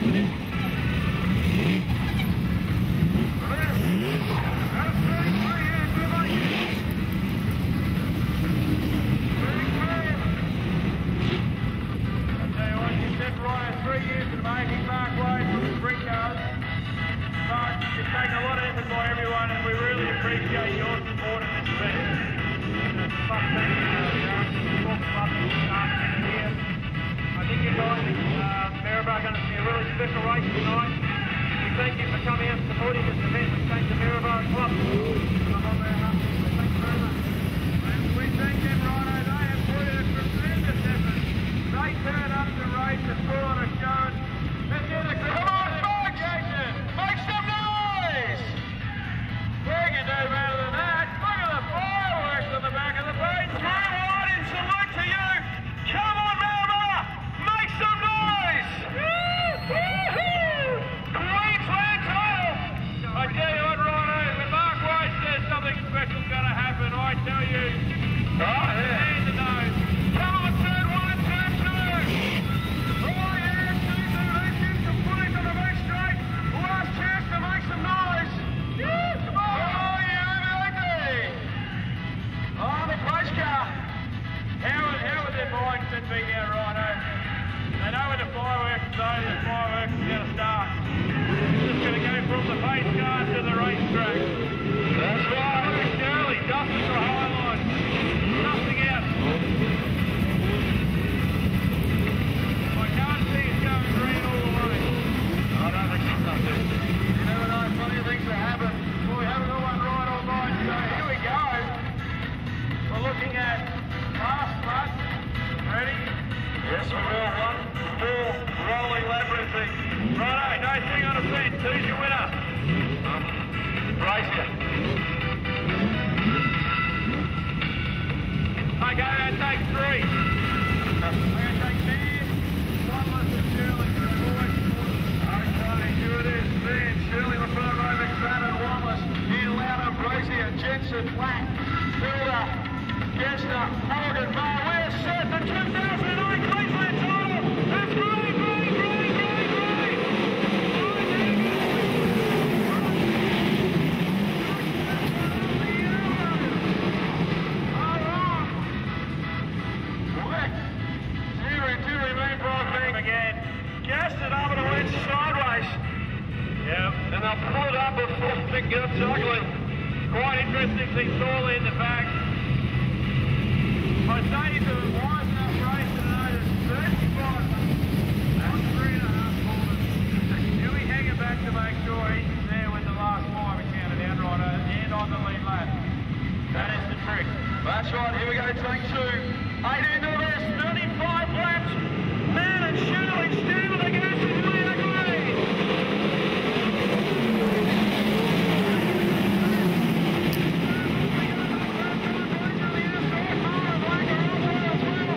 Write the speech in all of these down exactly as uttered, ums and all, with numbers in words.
Well.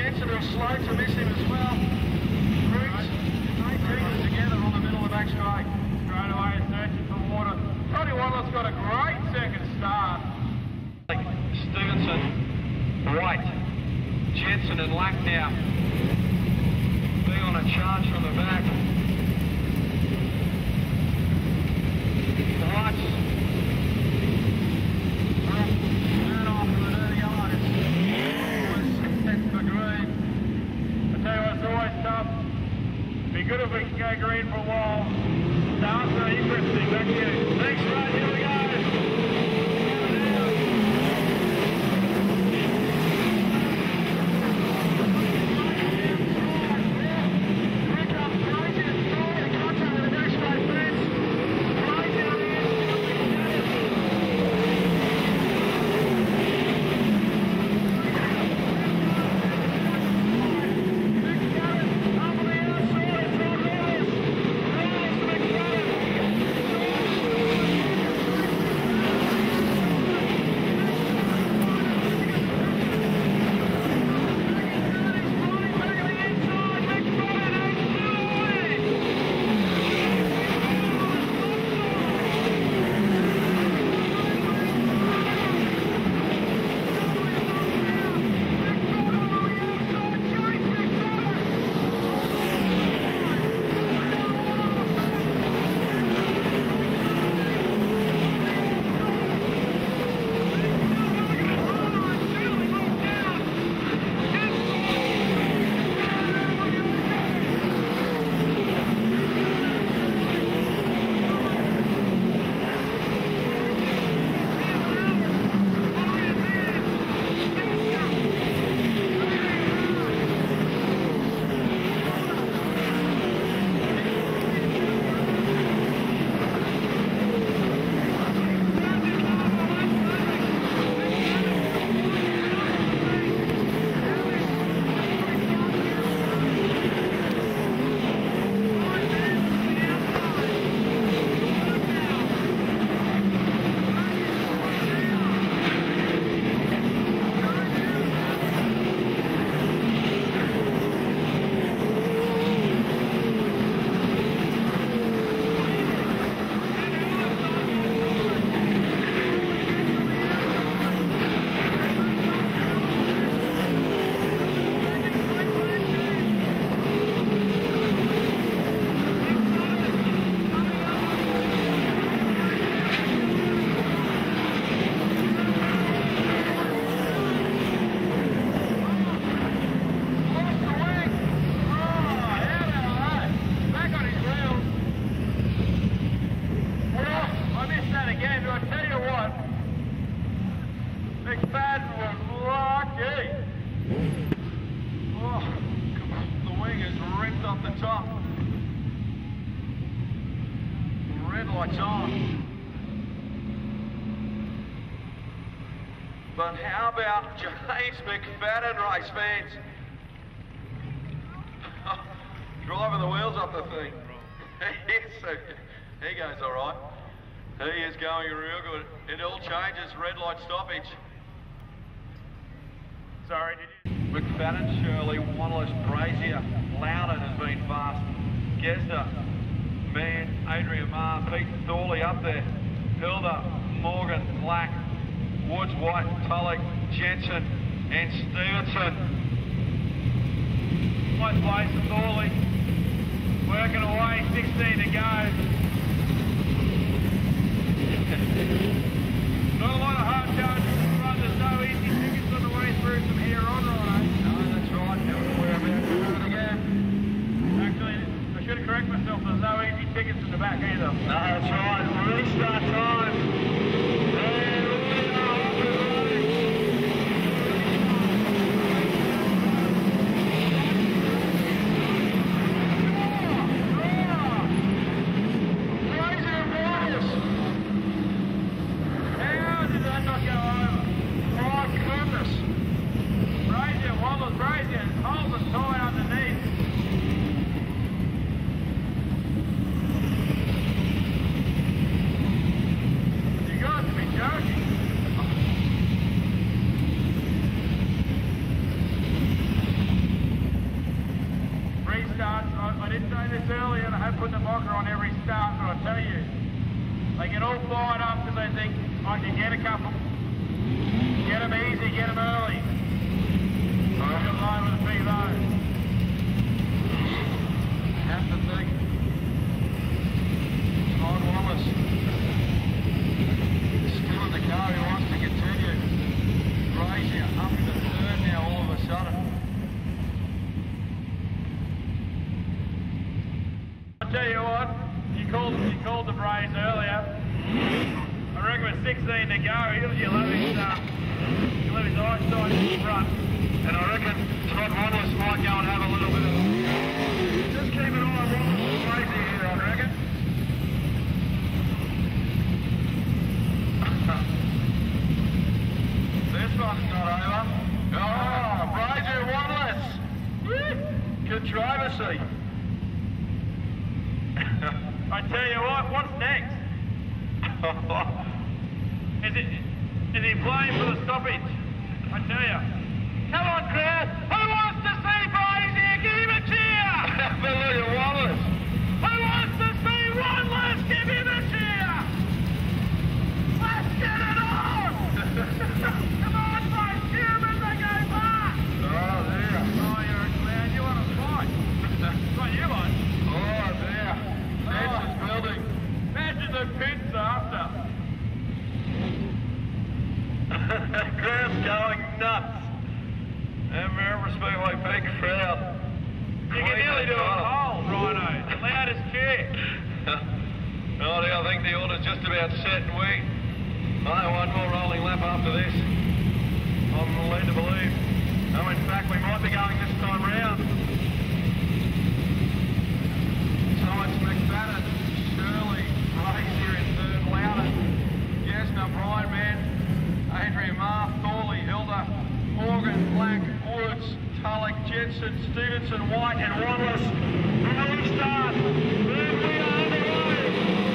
Jensen will slow to miss him as well. Briggs, they keep it together on the middle of back straight. Straight away, searching for water. Tony Waddle's got a great second start. Stevenson, White, Jensen and Lack now. Being on a charge from the back. Lights. Turn off for the dirty eyes. Set for green. I tell you what, it's always tough. Be good if we can go green for a while. Starts are interesting. Back to you. Thanks, right. Here we go. But how about James McFadden, race fans? Driving the wheels off the thing. Yes, he goes all right. He is going real good. It all changes, red light stoppage. Sorry, did you? McFadden, Shirley, Wanless, Brazier, Loudon has been fast. Gesda, Mann, Adrian Marr, Pete Thorley up there. Hilda, Morgan, Black, Woods, White, Tulloch, Jensen and Stevenson. Ninth place, Thorley. Working away, sixteen to go. Not a lot of hard going to the front. There's no easy tickets on the way through from here on, right? No, that's right. We're about to do it again. Actually, I should have corrected myself. There's no easy tickets in the back either. No, that's right. Restart time. And we are off and running. race earlier, they had put the mocker on every start, but I tell you, they get all fired up because they think I can get a couple. Get them easy, get them early. I'm in line with the P V O. Have to think. Todd Wallace. Still in the car, he wants to continue. Crazy, up in the third now all of a sudden. I tell you what, you called you called the brace earlier. I reckon with sixteen to go, you'll, you'll have his uh, you'll have his eyesight in front. And I reckon Todd Wallace might go and have a little bit of... Just keep an eye on Wallace crazy here, I reckon. This one's not over. Oh, Brazier Wallace! Controversy. I tell you what, what's next? Is it is he playing for the stoppage? I tell you. Come on, crowd! Who wants to see Brazier? Give him a cheer! Hallelujah, Wallace! Who wants to see Wallace? Give him a cheer! Let's get it on! Come on, boys! Cheer him as they go past! Oh, there. Oh, you're a clown. You want to fight? It's not you, mate. Oh, there. Tension's building. Imagine the pits after. Crowd's going nuts. And Maryborough Speedway, big crowd. You can nearly do a poll, Rhino. The loudest cheer. Righty, I think the order's just about set, and we only one more rolling lap after this. I'm led to believe. No, in fact, we might be going this time round. So it's McFadden, Shirley, Brazier in third, Loudon, Gesner, Brian Mann, Adrian Marr, Thorley, Hilda, Morgan, Black, Woods, Tulloch, Jensen, Stevenson, White and Wallace. Early start. Then we are underway.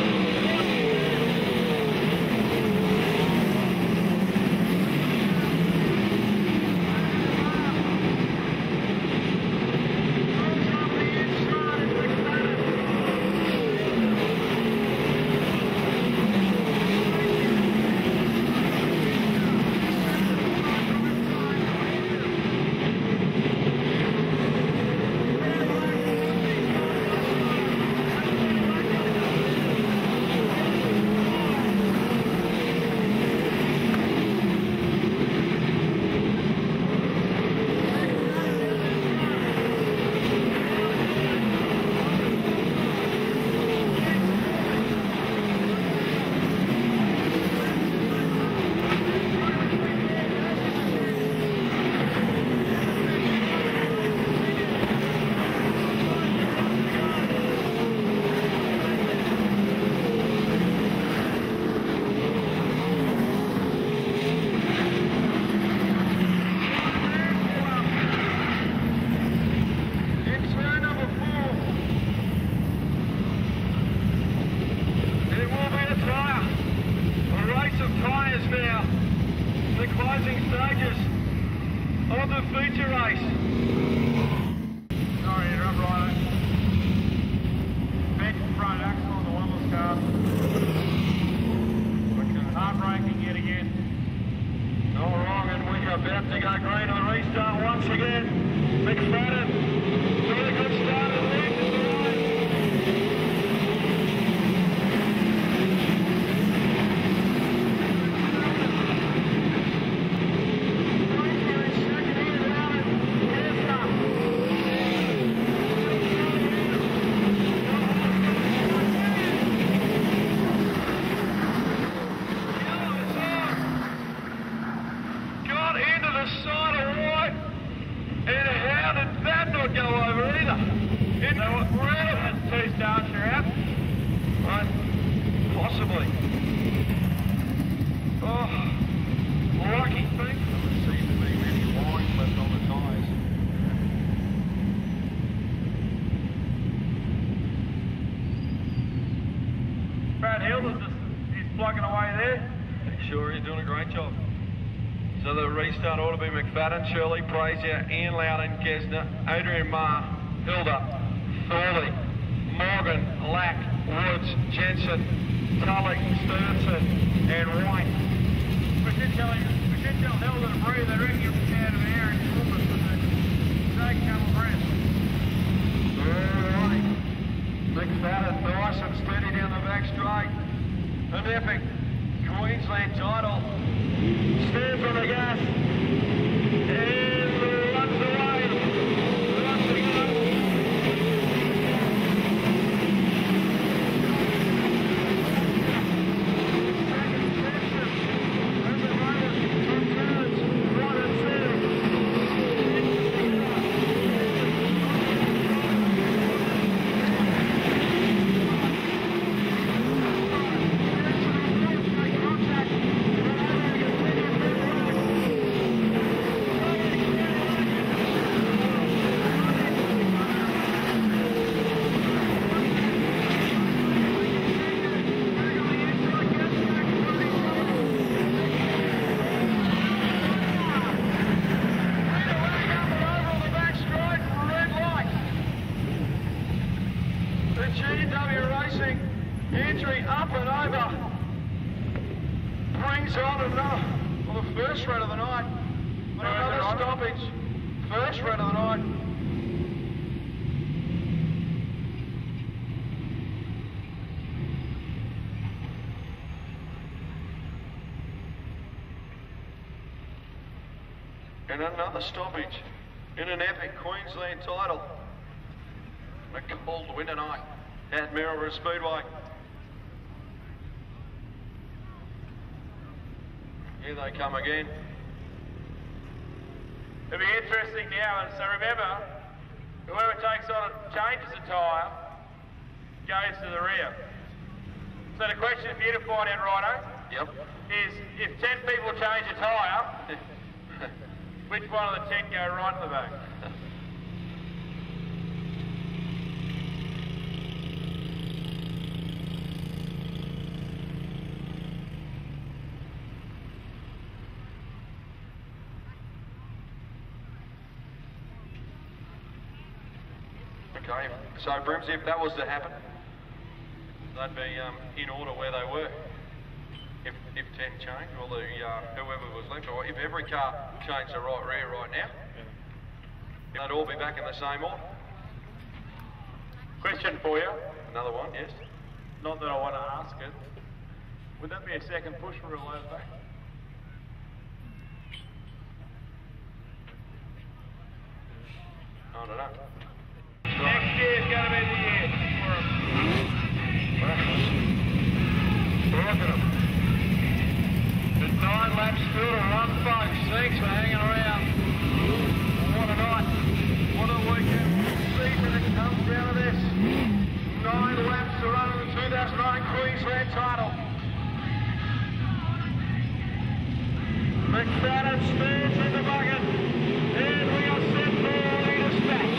Restart ought to be McFadden, Shirley, Brazier, Ian Loudon, Gesner, Adrian Marr, Hilda, Thorley, Morgan, Lack, Woods, Jensen, Tulloch, Sturgeon, and White. We should tell him, we should tell Hilda to breathe. They reckon you're out of air and you're almost with the take couple breaths. Alright. McFadden, nice and steady down the back straight. An epic Queensland title. Stands on the gas. And runs away. Runs to go. Second section. As the runners, two turns, one and two. G W Racing entry up and over brings on another, well, the first run of the night, on another stoppage, first run of the night. And another stoppage in an epic Queensland title. A cold winter night at Maryborough Speedway. Here they come again. It'll be interesting now, and so remember, whoever takes on and changes a tyre goes to the rear. So the question for you to find out, Righto, Yep. is if ten people change a tyre, which one of the ten go right in the back? Okay, so Brimsy, if that was to happen, they'd be um, in order where they were. If, if ten changed, or the, uh, whoever was left, or if every car changed the right rear right now, yeah. They'd all be back in the same order. Question for you, Another one, yes? not that I want to ask it, would that be a second push for a low back? I don't know. Next year is going to be the year for them. Look at them. There's nine laps still to run, folks. Thanks for hanging around. What a night. What a weekend. Season that comes down to this. Nine laps to run in the two thousand nine Queensland title. McFadden stands in the bucket. And we are set for our latest match.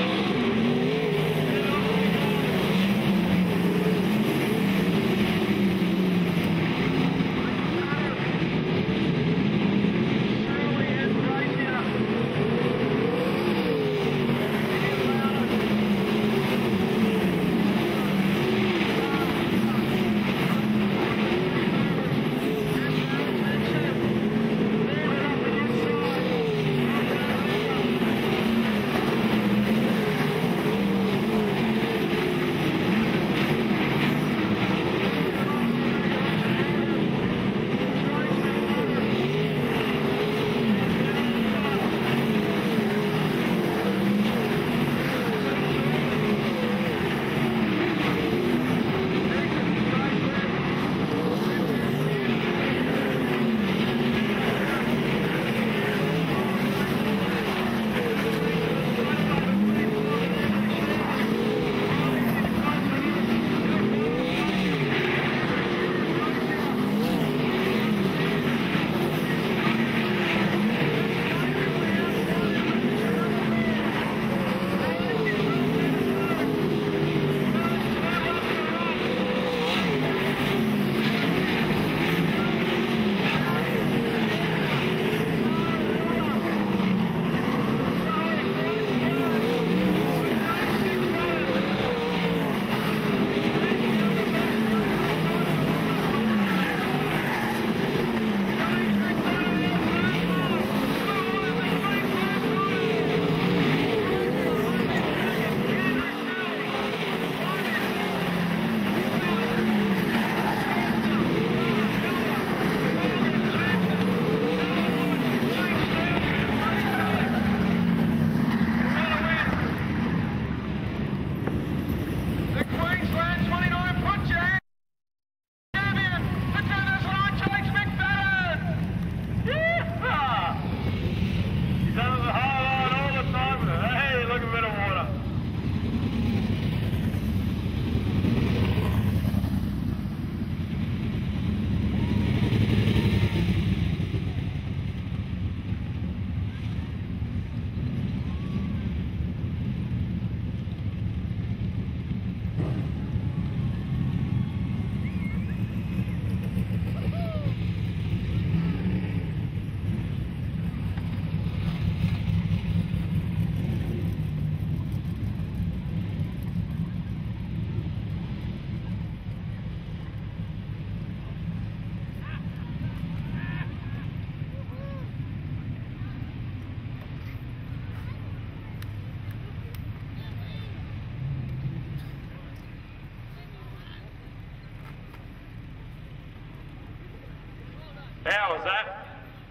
How was that?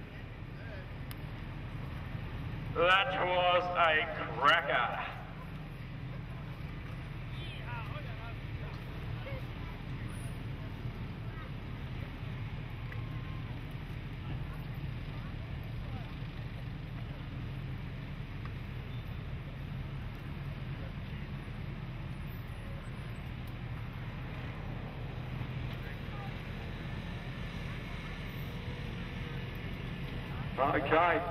That was a cracker. Okay.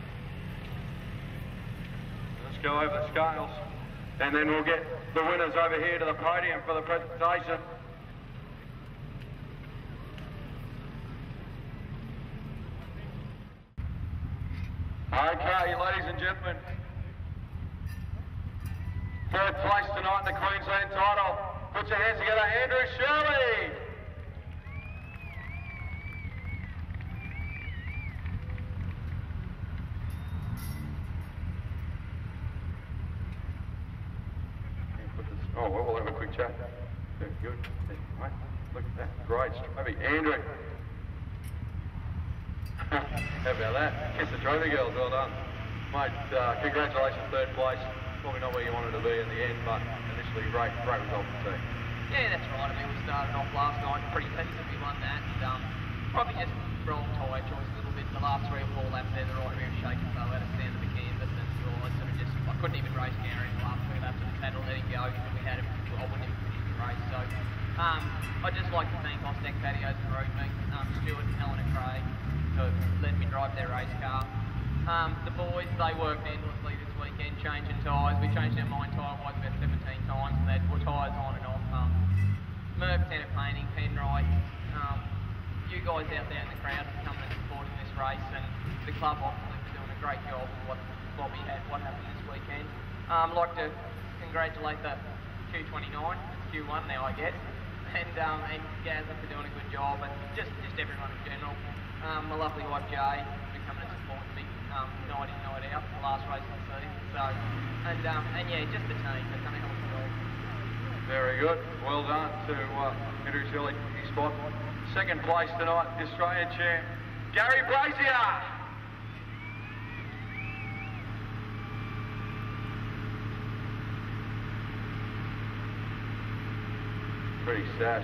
Let's go over the scales. And then we'll get the winners over here to the podium for the presentation. Okay, ladies and gentlemen. Third place tonight in the Queensland title. Put your hands together, Andrew Shirley. Oh, well, we'll have a quick chat. Very good. Right. Look at that. Great. Maybe Andrew. How about that? Kiss the trophy, girls. Well done. Mate, uh, congratulations, third place. Probably not where you wanted to be in the end, but initially, great, great result to see. Yeah, that's right. I mean, we started off last night pretty pleased that we won that. And, um, probably just wrong tyre choice a little bit. The last three or four laps there, the right rear shaking, so I had to stand at the canvas and I sort of just, I couldn't even race Gary in the last three laps. I just had to let him go because we had him, I wouldn't even finish the race. So, um, I'd just like to thank Ostec Patios and Roadme, um, Stuart and Helen and Craig for letting me drive their race car. Um, the boys, they worked endlessly this weekend, changing tyres. We changed our mine tyre wise about seventeen times and they had four tyres on and off. Um, Merv, Centre Painting, Penrite, um, you guys out there in the crowd for coming and supporting this race, and the club obviously for doing a great job of what Bobby had, what happened this weekend. Um, I'd like to congratulate the Q twenty-nine, Q one now I guess, and um, and Gazza for doing a good job, and just, just everyone in general. Um, my lovely wife Jay for coming and supporting me um, night in, night out, the last race of the season. So, and um, and yeah, just the team, they've done a hell of a job. Very good. Well done to uh, Andrew Shirley, his spot. Second place tonight, the Australian champ, Gary Brazier. Pretty sad.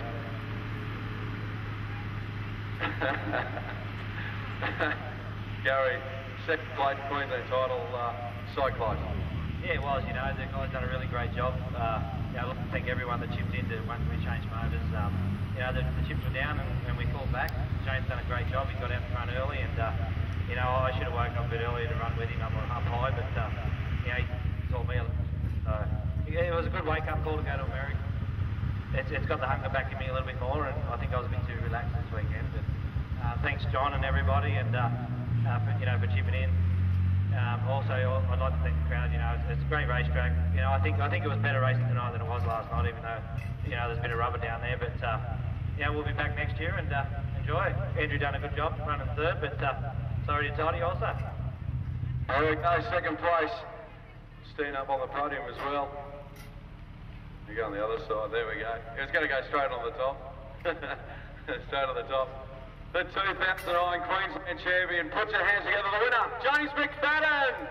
Gary, second place Queensland title, uh, so close. Yeah, it was, you know, the guys done a really great job. Uh, you know, I'd like to thank everyone that chipped in to once we changed motors. Um, you know, the, the chips were down and, and we called back. James done a great job. He got out in front early and, uh, you know, I should have woken up a bit earlier to run with him up, up high, but, uh, you know, he told me. So, yeah, it was a good wake-up call to go to America. It's, it's got the hunger back in me a little bit more, and I think I was a bit too relaxed this weekend. But uh, thanks, John and everybody, and uh, uh, for, you know, for chipping in. Um, also, I'd like to thank the crowd. You know, it's, it's a great racetrack. You know, I think I think it was better racing tonight than it was last night, even though you know there's a bit of rubber down there. But uh, yeah, we'll be back next year and uh, enjoy. Andrew done a good job running third, but uh, sorry to Toddy also. There we go, second place. Staying up on the podium as well. You go on the other side, there we go. He was going to go straight on the top. Straight on the top. The two thousand nine Queensland champion, put your hands together, the winner, James McFadden!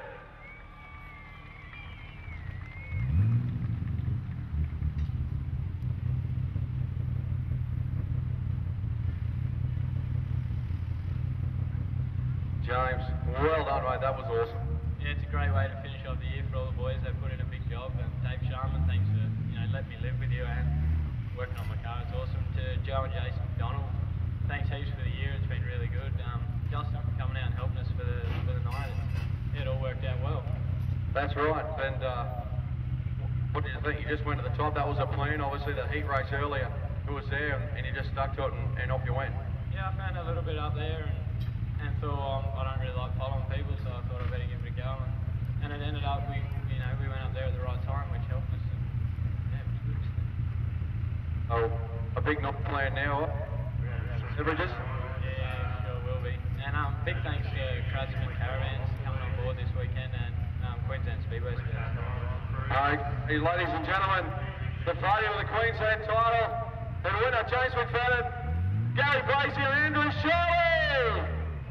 James, well done mate, that was awesome. Yeah, it's a great way to finish off the year for all the boys. They've put in a big job, and Dave Sharman, thanks for you know letting me live with you and working on my car. It's awesome. To Joe and Jason McDonald, thanks heaps for the year. It's been really good. Um, Justin for coming out and helping us for the for the night. It's, it all worked out well. That's right. And uh, what did you think? You just went to the top. That was a plan. Obviously, the heat race earlier, it was there, and, and you just stuck to it, and, and off you went. Yeah, I found a little bit up there, and, and thought um, I don't really like following people, so I thought I'd better give it a go. And, and it ended up we you know we went up there at the right time, which helped us. And, yeah, it was good. Oh, a big knock plan now. Beverages? Yeah, sure will be. And um, big thanks to Craftsman Caravans coming on board this weekend and um, Queensland Speedway. Alright, ladies and gentlemen, the fighting of the Queensland title, the winner James McFadden, Gary Brazier, Andrew Shirley! Hey!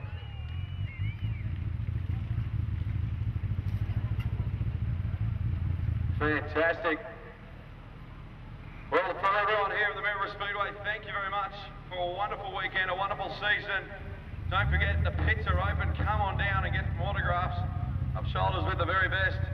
Fantastic. Well, for everyone here at the Mayoral Speedway, thank you very much for a wonderful weekend, a wonderful season. Don't forget, the pits are open. Come on down and get some autographs of Shoulders with the very best.